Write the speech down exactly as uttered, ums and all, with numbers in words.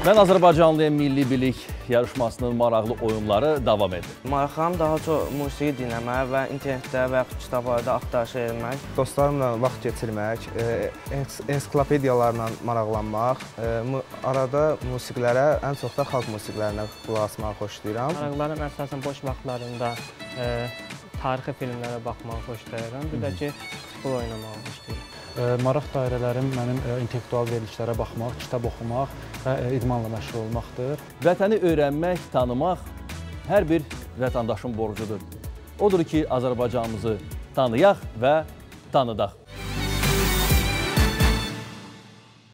Mən Azərbaycanlıyam Milli Bilik yarışmasının maraqlı oyunları davam edir. Maraqlarım daha çox musiqi dinləmək və internetdə və yaxud kitablarda axtarış etmək. Dostlarımla vaxt keçirmək, ensiklopediyalarla maraqlanmaq, arada musiqilərə, ən çox da xalq musiqilərinə qulaq asmağı xoşlayıram. Maraqlarım əsasən boş vaxtlarında tarixi filmlərə baxmağı xoşlayıram, bir də ki, futbol oynamağı xoşlayıram. Maraq dairələrim mənim intellektual verilişlərə baxmaq, kitab oxumaq və idmanla məşğul olmaqdır. Vətəni öyrənmək, tanımaq hər bir vətəndaşın borcudur. Odur ki, Azərbaycanımızı tanıyaq və tanıdaq.